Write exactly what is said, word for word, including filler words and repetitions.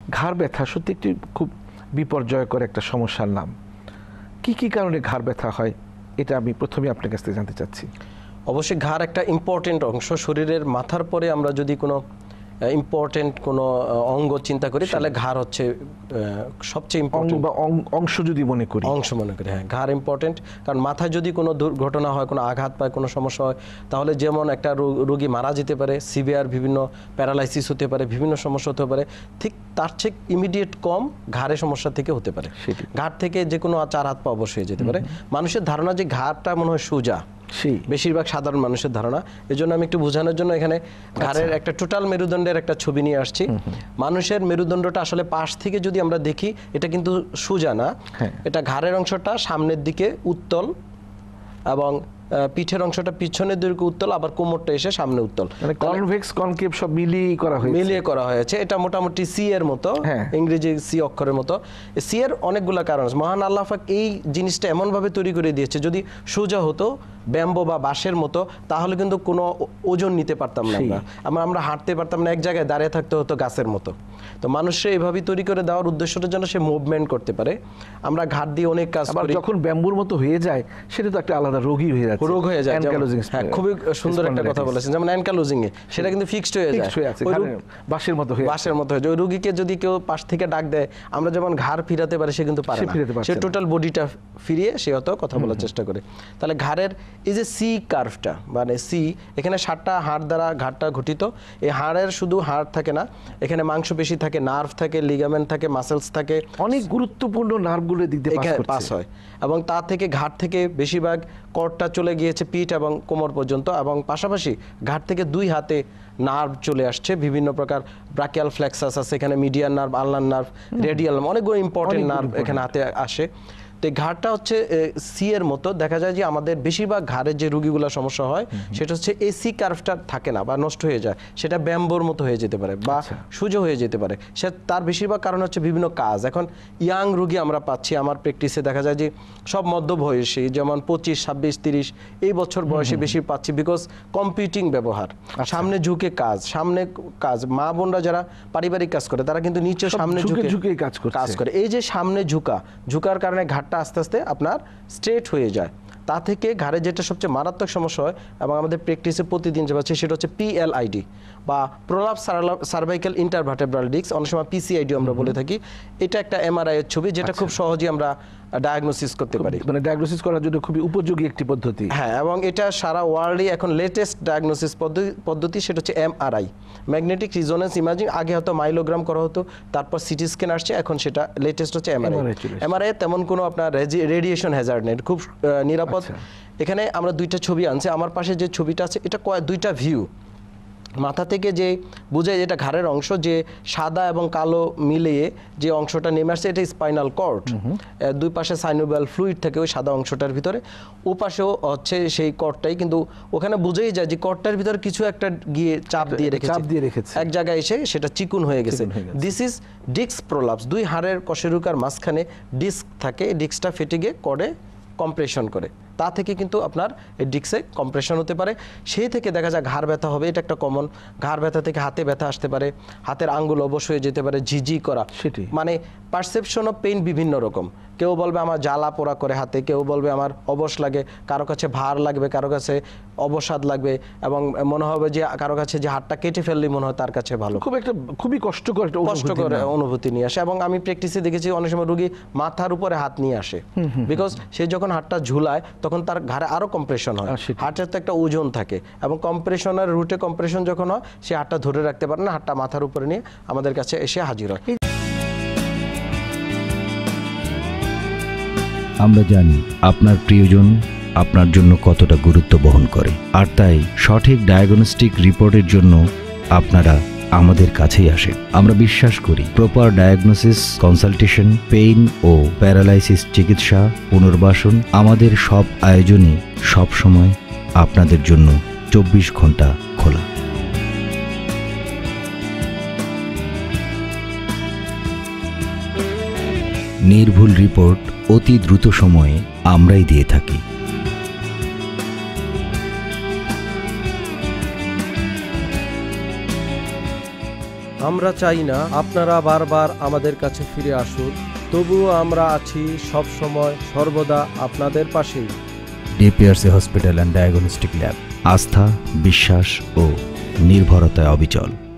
ঘাড় ব্যথা সত্যি একটি খুব বিপর্যয়কর একটা সমস্যার নাম। কি কি কারণে ঘাড় ব্যথা হয় এটা আমি প্রথমে আপনার কাছ থেকে জানতে চাচ্ছি। অবশ্যই ঘাড় একটা ইম্পর্টেন্ট অংশ শরীরের। মাথার পরে আমরা যদি কোনো ইম্পর্টেন্ট কোনো অঙ্গ চিন্তা করি তাহলে ঘাড় হচ্ছে সবচেয়ে ইম্পর্টেন্ট বা অংশ যদি মনে করি অংশ মনে করি হ্যাঁ ঘাড় ইম্পর্টেন্ট। কারণ মাথায় যদি কোনো দুর্ঘটনা হয়, কোনো আঘাত পায়, কোনো সমস্যা হয়, তাহলে যেমন একটা রোগী মারা যেতে পারে, সিভিয়ার বিভিন্ন প্যারালাইসিস হতে পারে, বিভিন্ন সমস্যা হতে পারে, ঠিক তার চেয়ে ইমিডিয়েট কম ঘাড়ের সমস্যা থেকে হতে পারে। ঘাড় থেকে যে কোনো চার হাত পা অবশ্যই হয়ে যেতে পারে। মানুষের ধারণা যে ঘাড়টা মনে হয় সোজা, বেশিরভাগ সাধারণ মানুষের ধারণা। এই জন্য আমি একটু বোঝানোর জন্য এখানে ঘাড়ের একটা টোটাল মেরুদণ্ডের একটা ছবি নিয়ে আসছি। মানুষের মেরুদণ্ডটা আসলে পাশ থেকে যদি আমরা দেখি এটা কিন্তু সোজা না, এটা ঘাড়ের অংশটা সামনের দিকে উত্তল এবং পিঠের অংশটা পিছনের দিকে উত্তল, আবার কোমরটা এসে সামনে উত্তল, মানে কনভেক্স কনকেভ সব মিলিয়ে করা হয়েছে মিলিয়ে করা হয়েছে। এটা মোটামুটি সি এর মতো, ইংরেজি সি অক্ষরের মতো। সি এর অনেকগুলা কারণ আছে। মহান আল্লাহ পাক এই জিনিসটা এমন ভাবে তৈরি করে দিয়েছে, যদি সোজা হতো ব্যাম্বো বা বাঁশের মতো তাহলে কিন্তু কোনো ওজন নিতে পারতাম না, আমরা আমরা আমরা হাঁটতে পারতাম না, এক জায়গায় দাঁড়িয়ে থাকতে হতো গাছের মতো। তো মানুষকে এইভাবে তৈরি করে দেওয়ার উদ্দেশ্যটা যেন সে মুভমেন্ট করতে পারে। আমরা ঘাট দিয়ে অনেক কাজ করি। যখন ব্যাম্বুর মতো হয়ে যায় সেটা তো একটা আলাদা রোগই হয়ে যাচ্ছে, রোগ হয়ে যায়। হ্যাঁ, খুবই সুন্দর একটা কথা বলেছেন। যেমন অ্যানকালোজিং এ সেটা কিন্তু ফিক্সড হয়ে যায়, বাঁশের মতো হয়ে বাঁশের মতো হয়ে যায়। ওই রোগীকে যদি কেউ পাশ থেকে ডাক দেয়, আমরা যেমন ঘাড় ফিরাতে পারি সে কিন্তু পারে না, সে টোটাল বডিটা ফিরিয়ে সে হয়তো কথা বলার চেষ্টা করে। তাহলে ঘাড়ের এই যে সি কার্ভটা মানে সি, এখানে সাতটা হাড় দ্বারা ঘাড়টা গঠিত। এই হাড়ের শুধু হাড় থাকে না, এখানে মাংসপেশি থাকে, নার্ভ থাকে, লিগামেন্ট থাকে, মাসেলস থাকে, অনেক গুরুত্বপূর্ণ নার্ভগুলো দিক দিয়ে পাস হয়। এবং তা থেকে ঘাড় থেকে বেশিরভাগ কর্ডটা চলে গিয়েছে পিঠ এবং কোমর পর্যন্ত, এবং পাশাপাশি ঘাড় থেকে দুই হাতে নার্ভ চলে আসছে, বিভিন্ন প্রকার ব্রাকিয়াল ফ্লেক্সাস আছে এখানে, median nerve, ulnar nerve, radial, অনেকগুলো ইম্পর্টেন্ট নার্ভ এখানে হাতে আসে। তো ঘাড়টা হচ্ছে সি এর মতো। দেখা যায় যে আমাদের বেশিরভাগ ঘাড়ের যে রোগীগুলো সমস্যা হয় সেটা হচ্ছে এই সি কার্ভটা থাকে না বা নষ্ট হয়ে যায়, সেটা ব্যাম্বোর মতো হয়ে যেতে পারে বা সোজা হয়ে যেতে পারে। সে তার বেশিরভাগ কারণ হচ্ছে বিভিন্ন কাজ। এখন ইয়াং রোগী আমরা পাচ্ছি আমার প্র্যাকটিসে, দেখা যায় যে সব মধ্যবয়সী, যেমন পঁচিশ ছাব্বিশ তিরিশ এই বছর বয়সে বেশি পাচ্ছি, বিকজ কম্পিউটিং ব্যবহার, সামনে ঝুঁকে কাজ, সামনে কাজ। মা বোনরা যারা পারিবারিক কাজ করে তারা কিন্তু নিচে সামনে ঝুঁকে ঝুঁকে কাজ করে। এই যে সামনে ঝুঁকা, ঝুঁকার কারণে ঘাড় আস্তে আস্তে আপনার স্ট্রেট হয়ে যায়। তা থেকে ঘাড়ে যেটা সবচেয়ে মারাত্মক সমস্যা হয় এবং আমাদের প্র্যাকটিসে প্রতিদিন যে পাচ্ছি সেটা হচ্ছে পিএলআইডি বা প্রোলাপস সার্ভাইকাল ইন্টারভার্টেব্রাল ডিস্ক, অনেক সময় পিসিআইডি আমরা বলে থাকি। এটা একটা এমআরআই এর ছবি, যেটা খুব সহজেই আমরা ডায়াগনোসিস করতে পারি, মানে ডায়াগনোসিস করার জন্য খুবই উপযোগী একটি পদ্ধতি। হ্যাঁ, এবং এটা সারা ওয়ার্ল্ডে এখন লেটেস্ট ডায়াগনোসিস পদ্ধতি, সেটা হচ্ছে এমআরআই, ম্যাগনেটিক রিজোনেন্স ইমেজিং। আগে হয়তো মাইলোগ্রাম করা হতো, তারপর সিটি স্ক্যান আসছে, এখন সেটা লেটেস্ট হচ্ছে এমআরআই। এমআরআই তেমন কোনো আপনার রেডিয়েশন হ্যাজার্ড নেই, খুব নিরাপদ। এখানে আমরা দুইটা ছবি আনছি, আমার পাশে যে ছবিটা আছে এটা দুইটা ভিউ। মাথা থেকে যে বোঝায় যেটা ঘাড়ের অংশ, যে সাদা এবং কালো মিলিয়ে যে অংশটা নেমে আসছে এটা স্পাইনাল কর্ড। দুই পাশে সাইনোভিয়াল ফ্লুইড থাকে ওই সাদা অংশটার ভিতরে, ও পাশেও হচ্ছে সেই কর্ডটাই, কিন্তু ওখানে বোঝাই যায় যে কর্ডটার ভিতরে কিছু একটা গিয়ে চাপ দিয়ে রেখেছে, এক জায়গায় এসে সেটা চিকুন হয়ে গেছে। This is disc prolapse. দুই হাড়ের কশেরুকার মাঝখানে ডিস্ক থাকে, ডিস্কটা ফেটে গিয়ে কর্ডে কম্প্রেশন করে, তা থেকে কিন্তু আপনার এই ডিস্কে কম্প্রেশন হতে পারে। সেই থেকে দেখা যায় ঘাড় ব্যথা হবে, এটা একটা কমন। ঘাড় ব্যথা থেকে হাতে ব্যথা আসতে পারে, হাতের আঙ্গুল অবশ হয়ে যেতে পারে, ঝিঝি করা, সেটি মানে পারসেপশন অফ পেইন বিভিন্ন রকম। কেউ বলবে আমার জ্বালা পোড়া করে হাতে, কেউ বলবে আমার অবশ লাগে, কারো কাছে ভার লাগবে, কারো কাছে অবসাদ লাগবে, এবং মনে হবে যে কারো কাছে যে হাতটা কেটে ফেললেই মনে হয় তার কাছে ভালো। খুব একটা খুবই কষ্টকর কষ্টকর অনুভূতি নিয়ে আসে। এবং আমি প্র্যাকটিসে দেখেছি অনেক সময় রোগী মাথার উপরে হাত নিয়ে আসে, বিকজ সে যখন হাতটা ঝুলায় তখন তার ঘাড়ে আরো কম্প্রেশন হয়। হার্টের তো একটা ওজন থাকে, এবং কম্প্রেশনের রুটে কম্প্রেশন যখন হয় সে হাতটা ধরে রাখতে পারে না, হাতটা মাথার উপরে নিয়ে আমাদের কাছে এসে হাজির হয়। আমরা জানি আপনার প্রিয়জন আপনার জন্য কতটা গুরুত্ব বহন করে, আর তাই সঠিক ডায়াগনস্টিক রিপোর্টের জন্য আপনারা আমাদের কাছেই আসেন। আমরা বিশ্বাস করি প্রপার ডায়াগনোসিস, কনসালটেশন, পেইন ও প্যারালাইসিস চিকিৎসা, পুনর্বাসন, আমাদের সব আয়োজনই সবসময় আপনাদের জন্য চব্বিশ ঘন্টা খোলা। নির্ভুল রিপোর্ট অতি দ্রুত সময়ে আমরাই দিয়ে থাকি। আমরা চাই না আপনারা বারবার আমাদের কাছে ফিরে আসুন, তবুও আমরা আছি সব সময় সর্বদা আপনাদের পাশেই। DPRC hospital and diagnostic lab, আস্থা, বিশ্বাস ও নির্ভরতায় অবিচল।